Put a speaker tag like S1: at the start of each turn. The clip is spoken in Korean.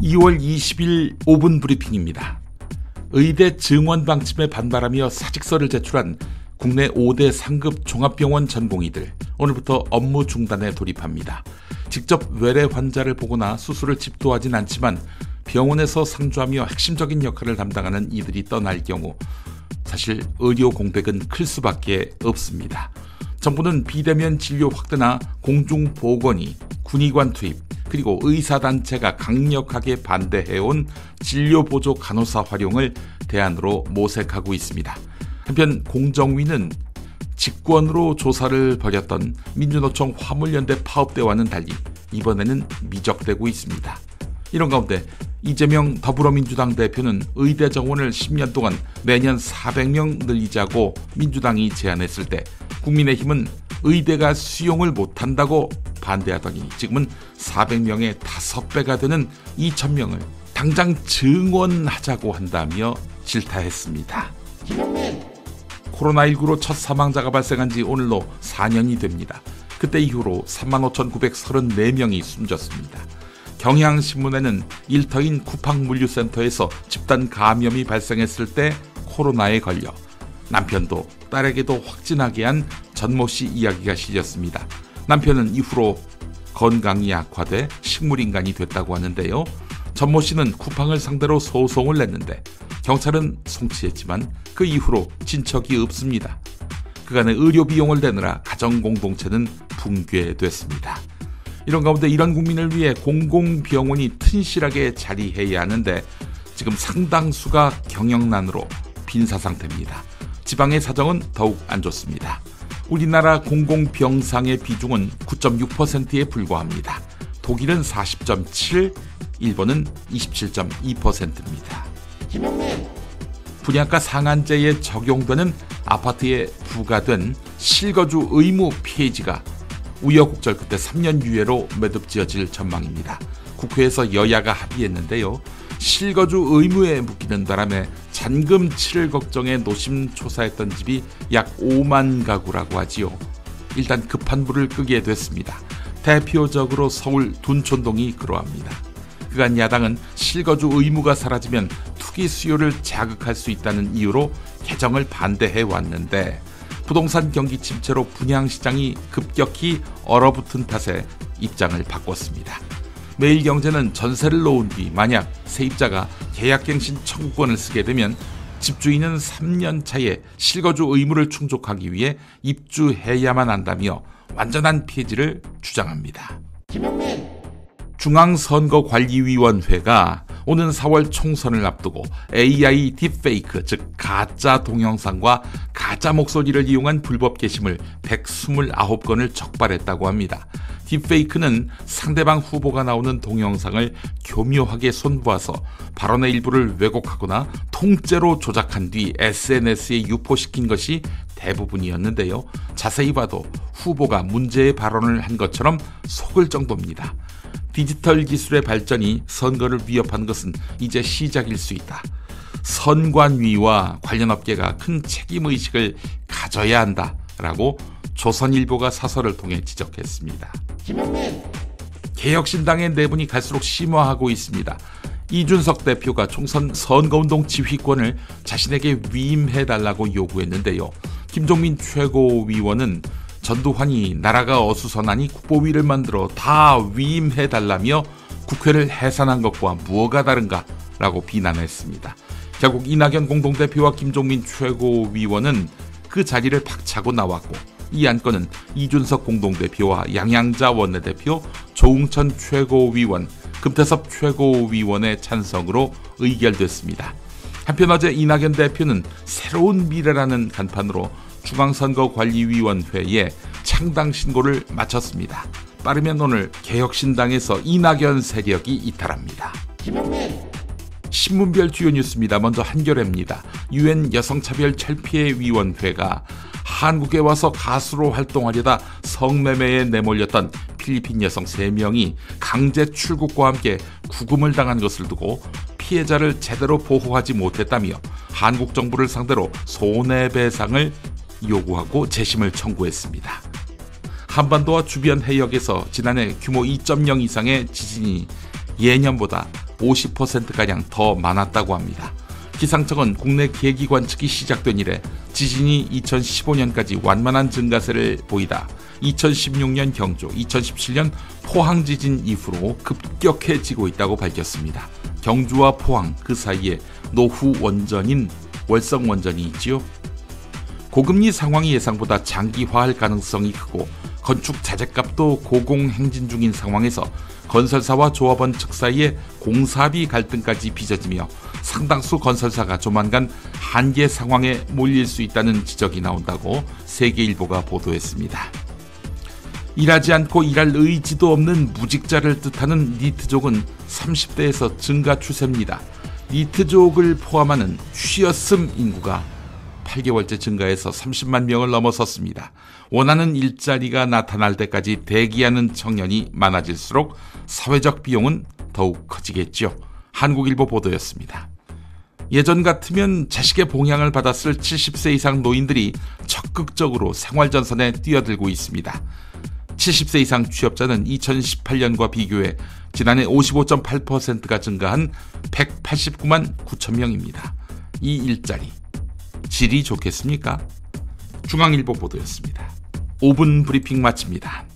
S1: 2월 20일 5분 브리핑입니다. 의대 증원 방침에 반발하며 사직서를 제출한 국내 5대 상급 종합병원 전공의들, 오늘부터 업무 중단에 돌입합니다. 직접 외래 환자를 보거나 수술을 집도하진 않지만 병원에서 상주하며 핵심적인 역할을 담당하는 이들이 떠날 경우 사실 의료 공백은 클 수밖에 없습니다. 정부는 비대면 진료 확대나 공중보건의, 군의관 투입, 그리고 의사단체가 강력하게 반대해온 진료보조 간호사 활용을 대안으로 모색하고 있습니다. 한편 공정위는 직권으로 조사를 벌였던 민주노총 화물연대 파업대와는 달리 이번에는 미적대고 있습니다. 이런 가운데 이재명 더불어민주당 대표는 의대 정원을 10년 동안 매년 400명 늘리자고 민주당이 제안했을 때 국민의힘은 의대가 수용을 못한다고 반대하더니 지금은 400명의 5배가 되는 2,000명을 당장 증원하자고 한다며 질타했습니다. 코로나19로 첫 사망자가 발생한 지 오늘로 4년이 됩니다. 그때 이후로 35,934명이 숨졌습니다. 경향신문에는 일터인 쿠팡물류센터에서 집단 감염이 발생했을 때 코로나에 걸려 남편도 딸에게도 확진하게 한 전모 씨 이야기가 실렸습니다. 남편은 이후로 건강이 악화돼 식물인간이 됐다고 하는데요. 전모 씨는 쿠팡을 상대로 소송을 냈는데 경찰은 송치했지만 그 이후로 진척이 없습니다. 그간의 의료 비용을 대느라 가정공동체는 붕괴됐습니다. 이런 가운데 이런 국민을 위해 공공병원이 튼실하게 자리해야 하는데 지금 상당수가 경영난으로 빈사 상태입니다. 지방의 사정은 더욱 안 좋습니다. 우리나라 공공병상의 비중은 9.6%에 불과합니다. 독일은 40.7%, 일본은 27.2%입니다. 분양가 상한제에 적용되는 아파트에 부과된 실거주 의무 폐지가 우여곡절 끝에 3년 유예로 매듭지어질 전망입니다. 국회에서 여야가 합의했는데요. 실거주 의무에 묶이는 바람에 잔금 치를 걱정에 노심초사했던 집이 약 5만 가구라고 하지요. 일단 급한 불을 끄게 됐습니다. 대표적으로 서울 둔촌동이 그러합니다. 그간 야당은 실거주 의무가 사라지면 투기 수요를 자극할 수 있다는 이유로 개정을 반대해 왔는데 부동산 경기 침체로 분양시장이 급격히 얼어붙은 탓에 입장을 바꿨습니다. 매일경제는 전세를 놓은 뒤 만약 세입자가 계약갱신 청구권을 쓰게 되면 집주인은 3년 차에 실거주 의무를 충족하기 위해 입주해야만 한다며 완전한 폐지를 주장합니다. 중앙선거관리위원회가 오는 4월 총선을 앞두고 AI 딥페이크, 즉 가짜 동영상과 가짜 목소리를 이용한 불법 게시물 129건을 적발했다고 합니다. 딥페이크는 상대방 후보가 나오는 동영상을 교묘하게 손보아서 발언의 일부를 왜곡하거나 통째로 조작한 뒤 SNS에 유포시킨 것이 대부분이었는데요. 자세히 봐도 후보가 문제의 발언을 한 것처럼 속을 정도입니다. 디지털 기술의 발전이 선거를 위협한 것은 이제 시작일 수 있다. 선관위와 관련 업계가 큰 책임의식을 가져야 한다라고 조선일보가 사설을 통해 지적했습니다. 개혁신당의 내분이 갈수록 심화하고 있습니다. 이준석 대표가 총선 선거운동 지휘권을 자신에게 위임해달라고 요구했는데요. 김종민 최고위원은 전두환이 나라가 어수선하니 국보위를 만들어 다 위임해달라며 국회를 해산한 것과 무엇가 다른가 라고 비난했습니다. 결국 이낙연 공동대표와 김종민 최고위원은 그 자리를 박차고 나왔고 이 안건은 이준석 공동대표와 양양자 원내대표, 조웅천 최고위원, 금태섭 최고위원의 찬성으로 의결됐습니다. 한편 어제 이낙연 대표는 새로운 미래라는 간판으로 중앙선거관리위원회에 창당 신고를 마쳤습니다. 빠르면 오늘 개혁신당에서 이낙연 세력이 이탈합니다. 신문별 주요 뉴스입니다. 먼저 한겨레입니다. UN 여성차별철피해위원회가 한국에 와서 가수로 활동하려다 성매매에 내몰렸던 필리핀 여성 3명이 강제 출국과 함께 구금을 당한 것을 두고 피해자를 제대로 보호하지 못했다며 한국 정부를 상대로 손해배상을 요구하고 재심을 청구했습니다. 한반도와 주변 해역에서 지난해 규모 2.0 이상의 지진이 예년보다 50%가량 더 많았다고 합니다. 기상청은 국내 계기 관측이 시작된 이래 지진이 2015년까지 완만한 증가세를 보이다 2016년 경주, 2017년 포항 지진 이후로 급격해지고 있다고 밝혔습니다. 경주와 포항 그 사이에 노후 원전인 월성 원전이 있지요. 고금리 상황이 예상보다 장기화할 가능성이 크고 건축 자재값도 고공행진 중인 상황에서 건설사와 조합원 측 사이에 공사비 갈등까지 빚어지며 상당수 건설사가 조만간 한계 상황에 몰릴 수 있다는 지적이 나온다고 세계일보가 보도했습니다. 일하지 않고 일할 의지도 없는 무직자를 뜻하는 니트족은 30대에서 증가 추세입니다. 니트족을 포함하는 쉬었음 인구가 8개월째 증가해서 30만 명을 넘어섰습니다. 원하는 일자리가 나타날 때까지 대기하는 청년이 많아질수록 사회적 비용은 더욱 커지겠죠. 한국일보 보도였습니다. 예전 같으면 자식의 봉양을 받았을 70세 이상 노인들이 적극적으로 생활전선에 뛰어들고 있습니다. 70세 이상 취업자는 2018년과 비교해 지난해 55.8%가 증가한 189만 9천 명입니다. 이 일자리 질이 좋겠습니까? 중앙일보 보도였습니다. 5분 브리핑 마칩니다.